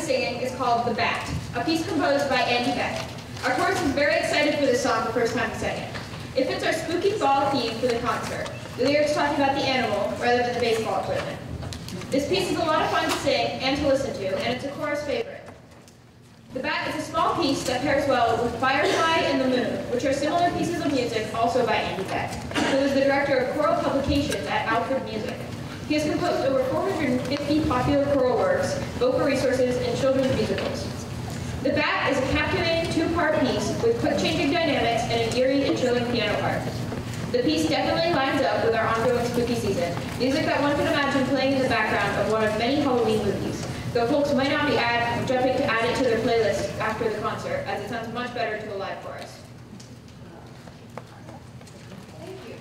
singing is called The Bat, a piece composed by Andy Beck. Our chorus is very excited for this song the first time we sang it. It fits our spooky fall theme for the concert. The lyrics talking about the animal rather than the baseball equipment. This piece is a lot of fun to sing and to listen to, and it's a chorus favorite. The Bat is a small piece that pairs well with Firefly and the Moon, which are similar pieces of music also by Andy Beck, who is the director of choral publications at Alfred Music. He has composed over 450 popular choral works, vocal resources, and children's musicals. The Bat is a captivating two-part piece with quick-changing dynamics and an eerie and chilling piano part. The piece definitely lines up with our ongoing spooky season, music that one can imagine playing in the background of one of many Halloween movies, though folks might not be jumping to add it to their playlist after the concert, as it sounds much better to a live chorus. Thank you.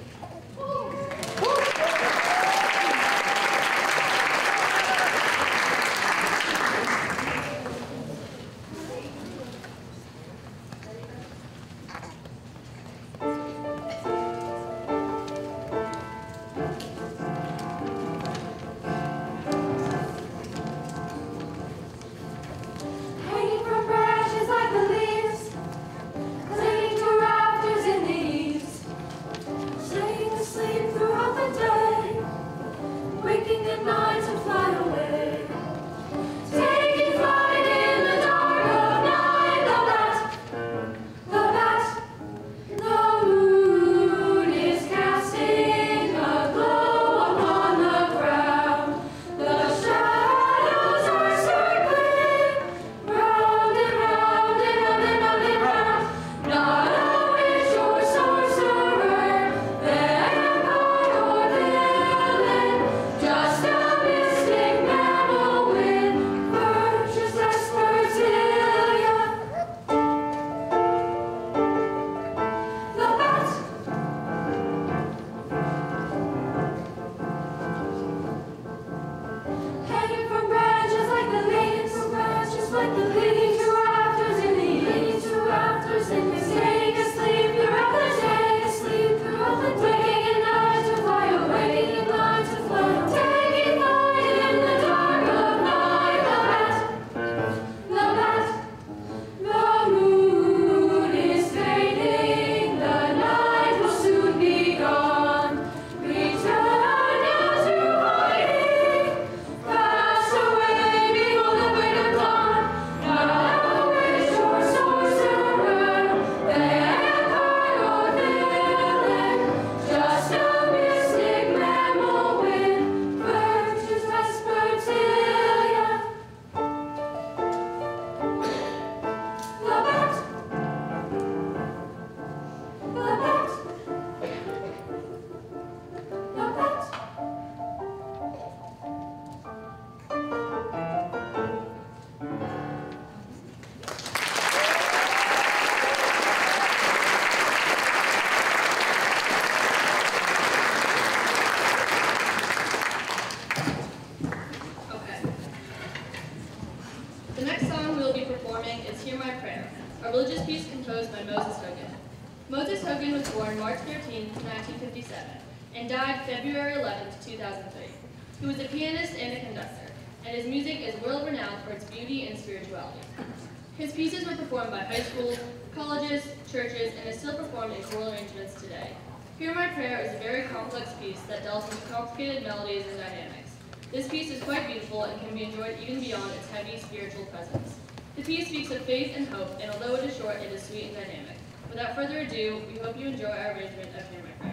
And died February 11, 2003. He was a pianist and a conductor, and his music is world-renowned for its beauty and spirituality. His pieces were performed by high schools, colleges, churches, and is still performed in choral arrangements today. Hear My Prayer is a very complex piece that delves into complicated melodies and dynamics. This piece is quite beautiful and can be enjoyed even beyond its heavy spiritual presence. The piece speaks of faith and hope, and although it is short, it is sweet and dynamic. Without further ado, we hope you enjoy our arrangement of Hear My Prayer.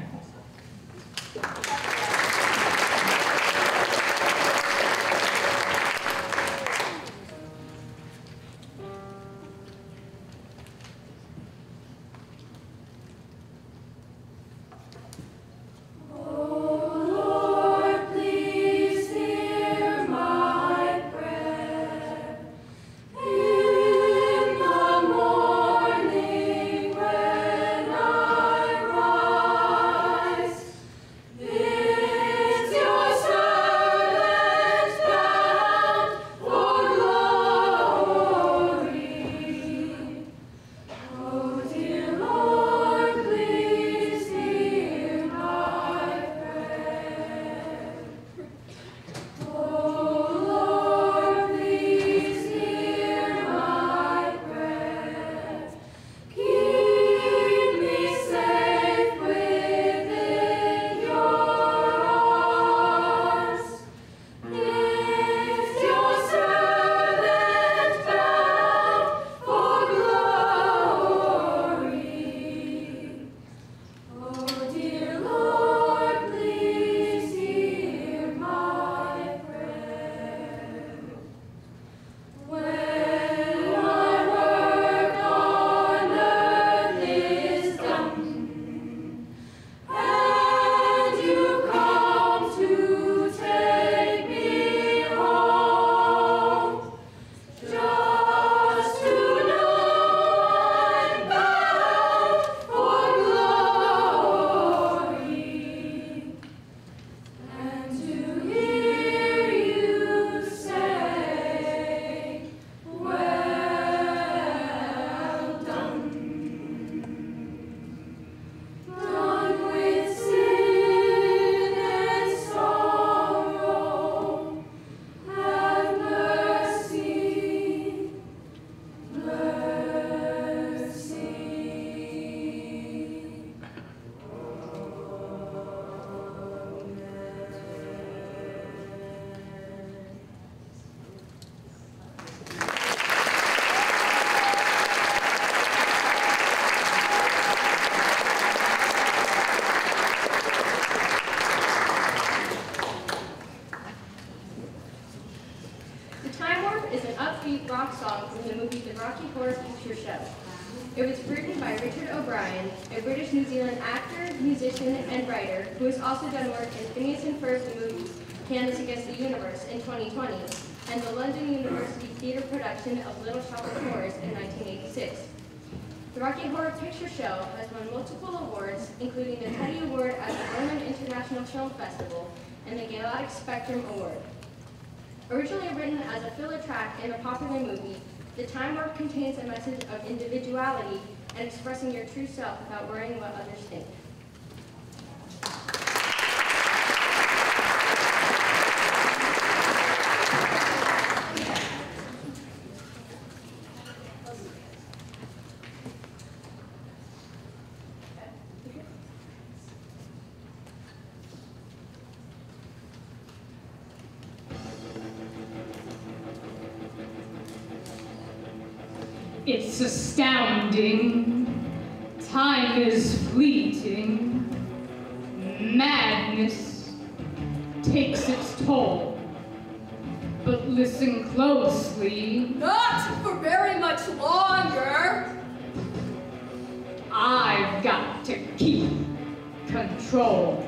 This Time Warp is an upbeat rock song from the movie The Rocky Horror Picture Show. It was written by Richard O'Brien, a British New Zealand actor, musician, and writer who has also done work in Phineas and Ferb's movies Candace Against the Universe in 2020 and the London University Theatre production of Little Shop of Horrors in 1986. The Rocky Horror Picture Show has won multiple awards, including the Teddy Award at the Berlin International Film Festival and the Galactic Spectrum Award. Originally written as a filler track in a popular movie, the Time Warp contains a message of individuality and expressing your true self without worrying what others think. It's astounding. Time is fleeting. Madness takes its toll. But listen closely. Not for very much longer. I've got to keep control.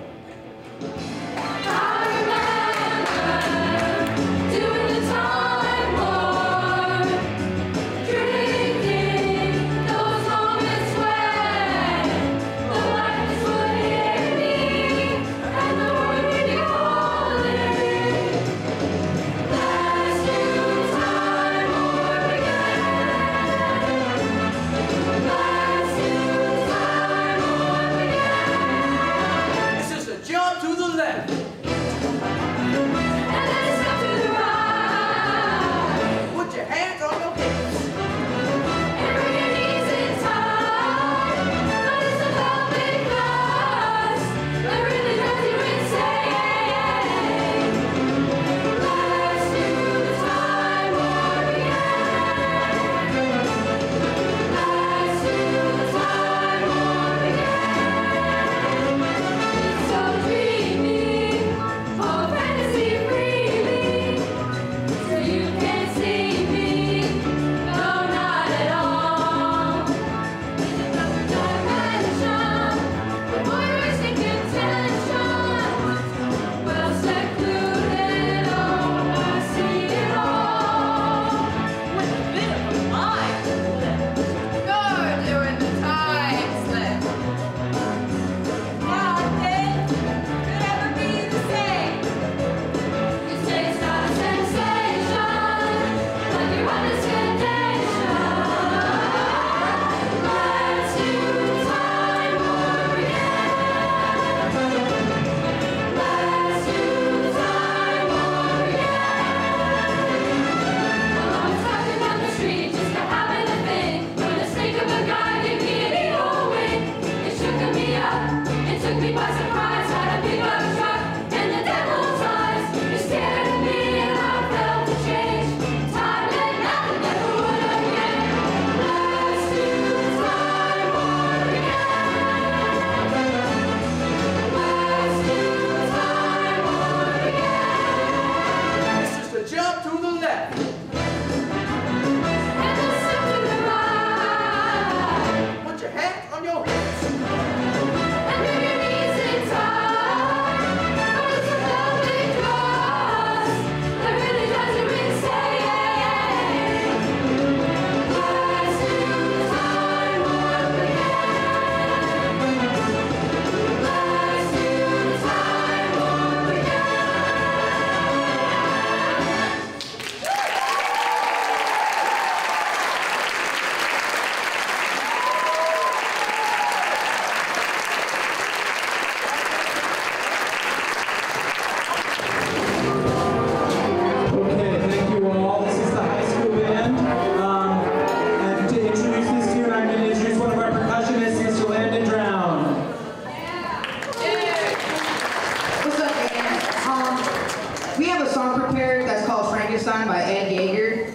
By Ed Yeager.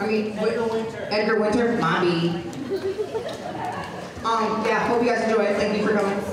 Edgar Winter. Mommy. Yeah, hope you guys enjoy it. Thank you for coming.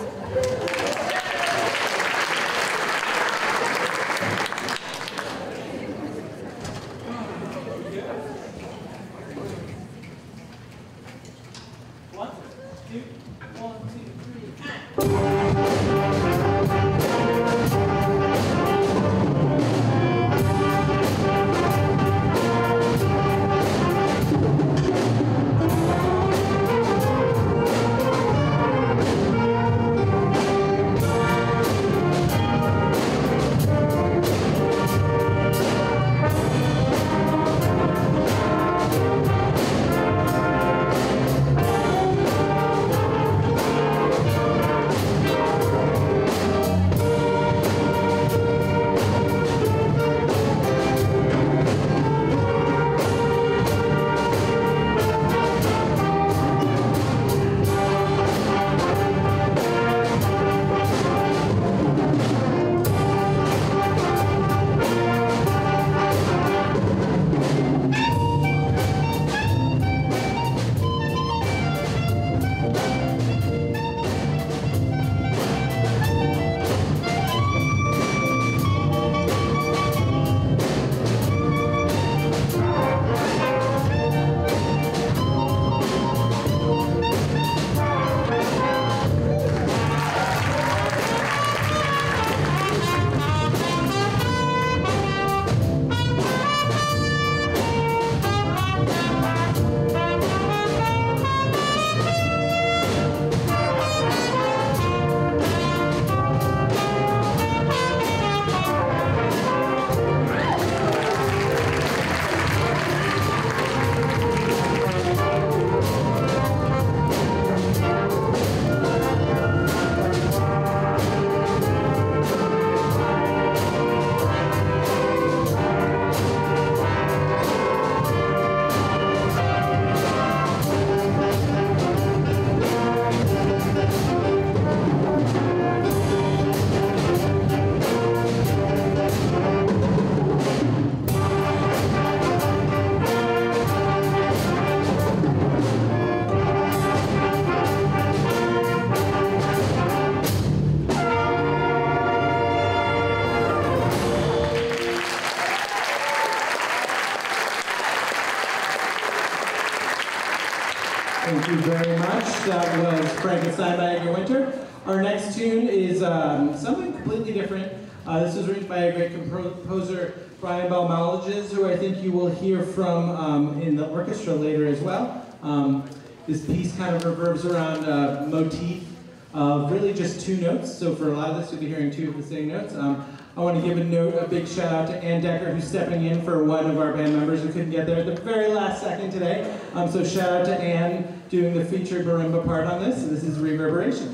Thank you very much. That was Frankenstein by Edgar Winter. Our next tune is something completely different. This was written by a great composer, Brian Balmalages, who I think you will hear from in the orchestra later as well. This piece kind of revolves around a motif of really just two notes. So for a lot of this, you'll be hearing two of the same notes. I want to give a big shout out to Ann Decker, who's stepping in for one of our band members who couldn't get there at the very last second today. So shout out to Ann doing the featured marimba part on this. This is Reverberations.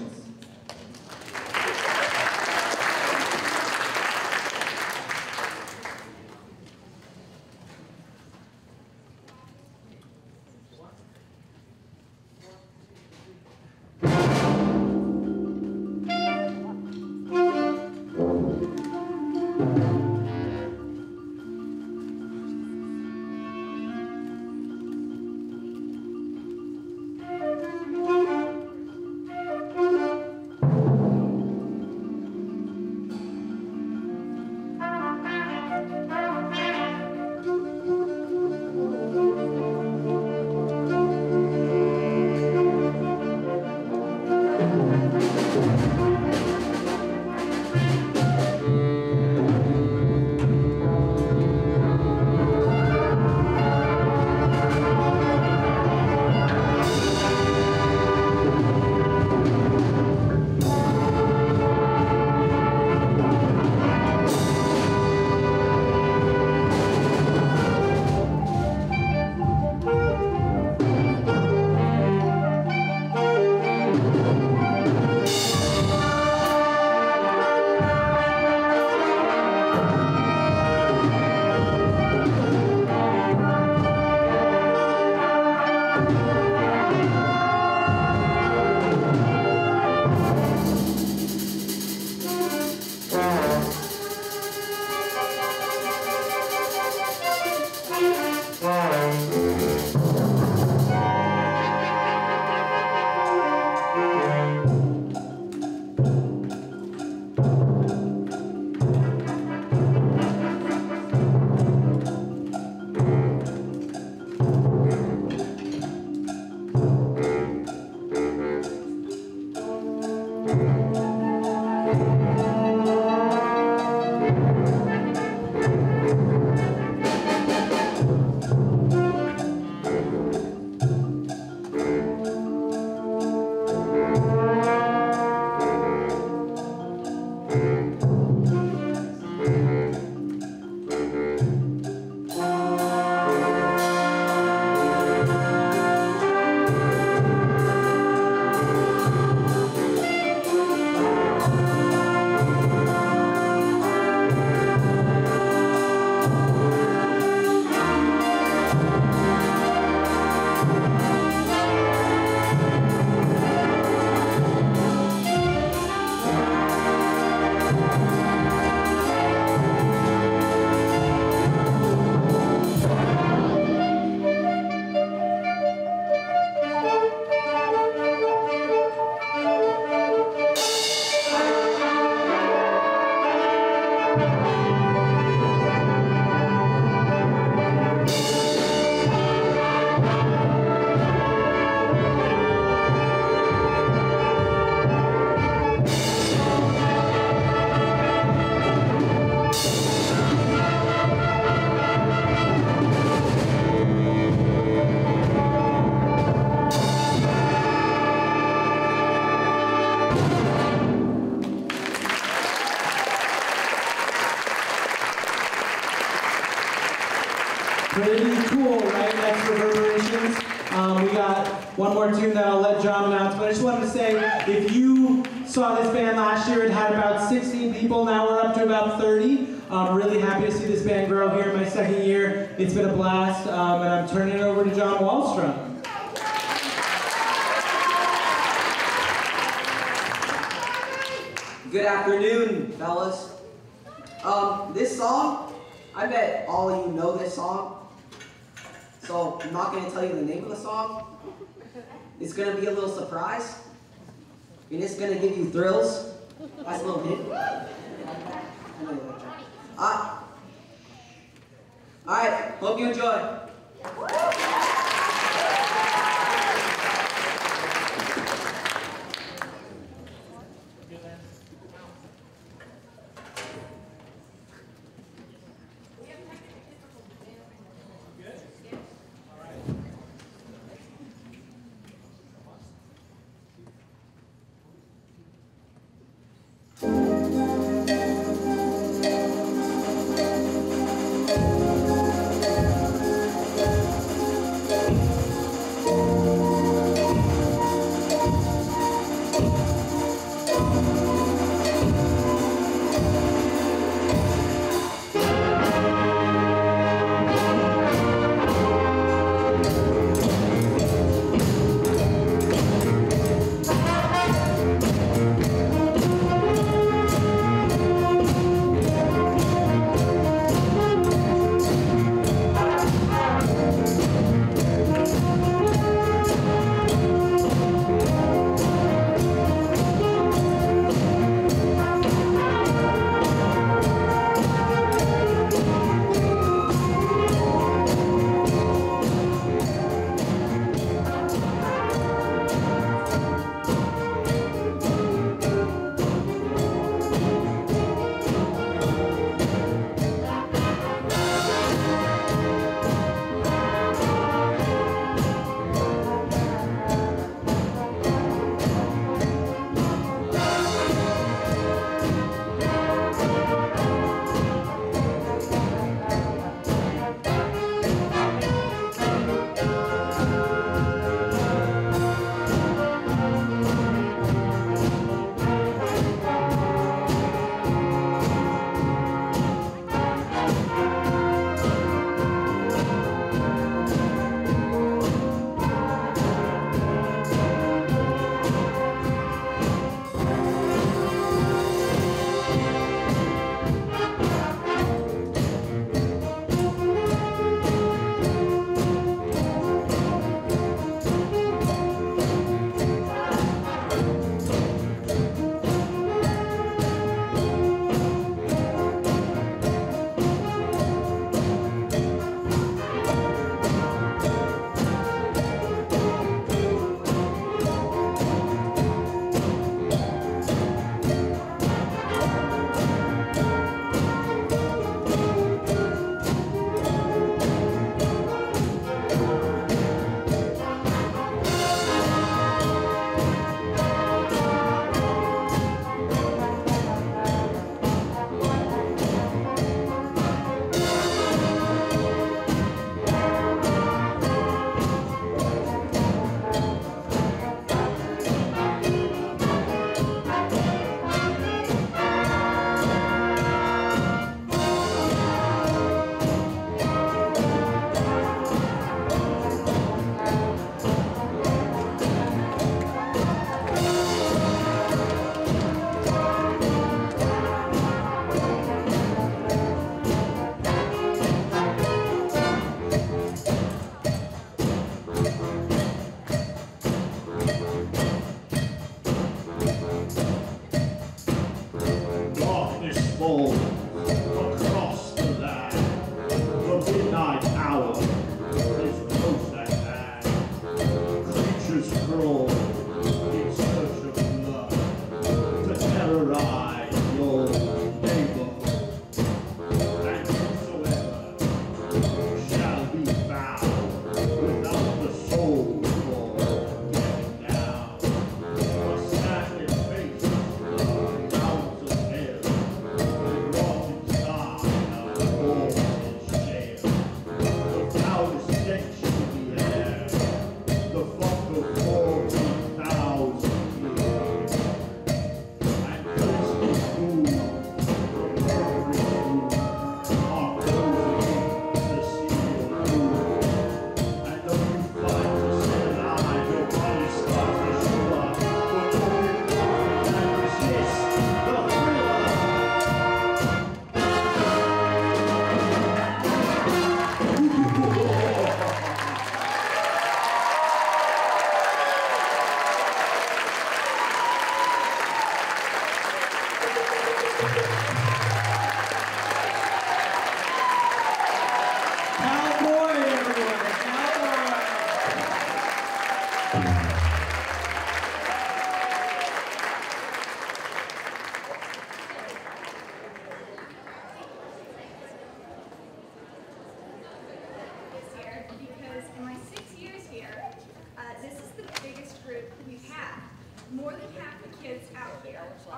Pretty cool, right? That's Reverberations. We got one more tune that I'll let John announce, but I just wanted to say, if you saw this band last year, it had about 16 people, now we're up to about 30. I'm really happy to see this band grow here in my second year. It's been a blast, and I'm turning it over to John Wallstrom. Good afternoon, fellas. This song, I bet all of you know this song. So I'm not going to tell you the name of the song. It's going to be a little surprise. And it's going to give you thrills. That's a little hint. Alright, hope you enjoy.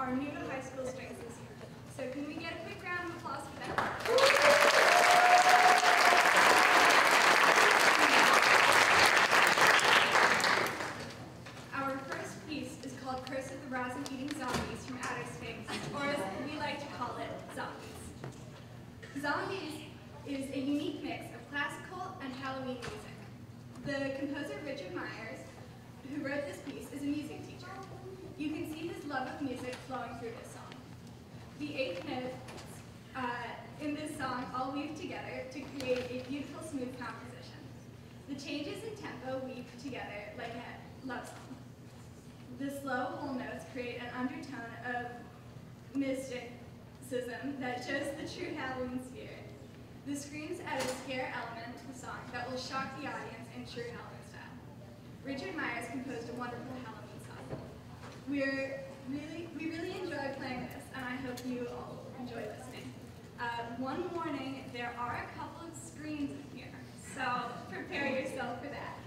are new to high school strings this year. So can we get a quick round of applause for them? Our first piece is called Curse of the Rasen-Eating Zombies from Outer Space, or as we like to call it, Zombies. Zombies is a unique mix of classical and Halloween music. The composer Richard Myers, who wrote this piece, is a music teacher. You can see his love of music flowing through this song. The 8 notes in this song all weave together to create a beautiful, smooth composition. The changes in tempo weave together like a love song. The slow whole notes create an undertone of mysticism that shows the true Halloween spirit. The screams add a scare element to the song that will shock the audience in true Halloween style. Richard Myers composed a wonderful Halloween song. We really enjoy playing this, and I hope you all enjoy listening. One warning, there are a couple of screams in here, so prepare yourself for that.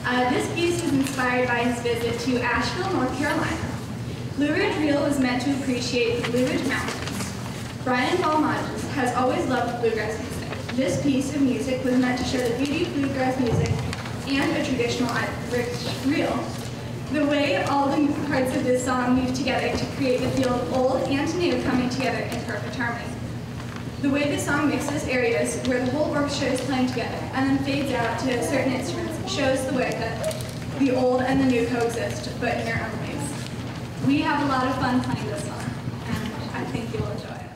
This piece is inspired by his visit to Asheville, North Carolina. Blue Ridge Reel was meant to appreciate the Blue Ridge Mountains. Brian Balmages has always loved bluegrass music. This piece of music was meant to show the beauty of bluegrass music and a traditional Irish reel. The way all the parts of this song weave together to create the feel of old and new coming together in perfect harmony. The way the song mixes areas where the whole orchestra is playing together and then fades out to certain instruments shows the way that the old and the new coexist, but in their own ways. We have a lot of fun playing this song, and I think you'll enjoy it.